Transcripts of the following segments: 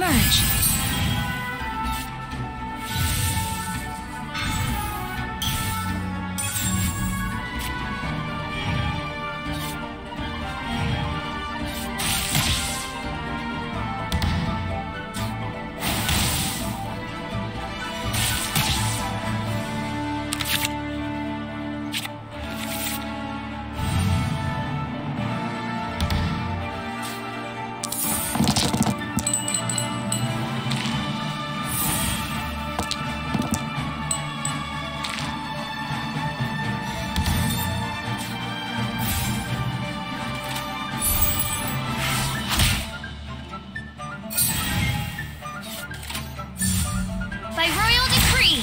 emerge. By royal decree!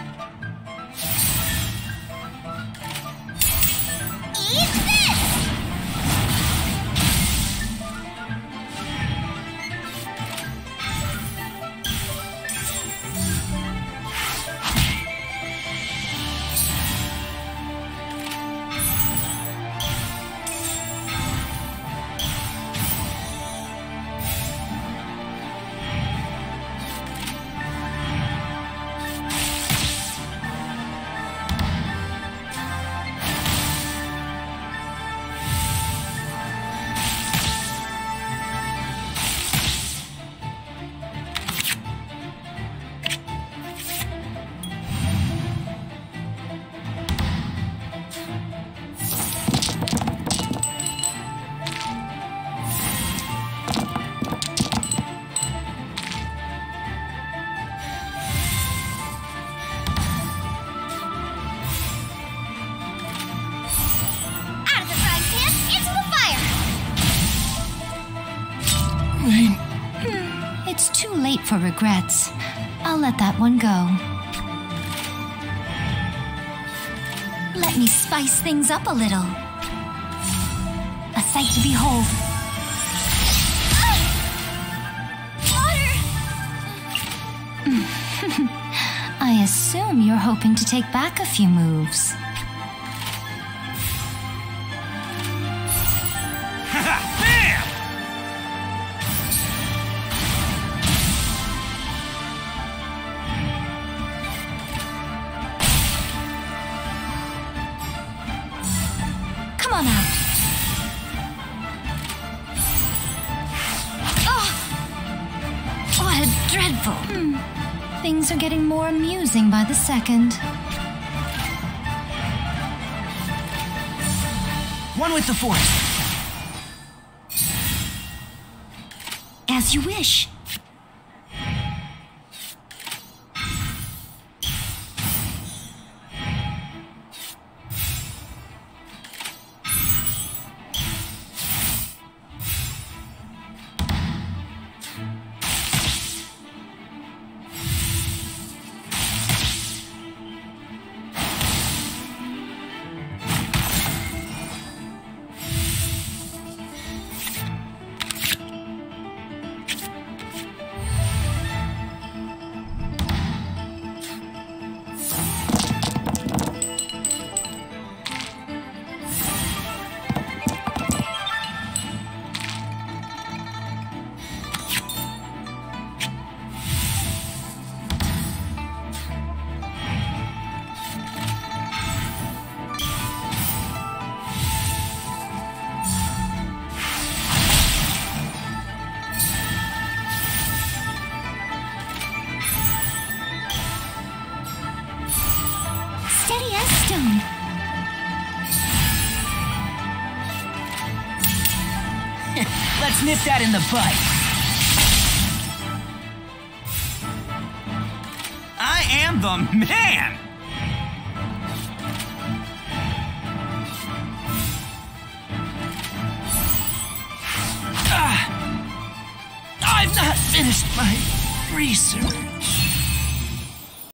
Eat this! It's too late for regrets. I'll let that one go. Let me spice things up a little. A sight to behold. Water! I assume you're hoping to take back a few moves. Bam! Come on out. What dreadful! Things are getting more amusing by the second. One with the Force. As you wish. Steady as stone. Let's nip that in the bud. I am the man! I've not finished my research.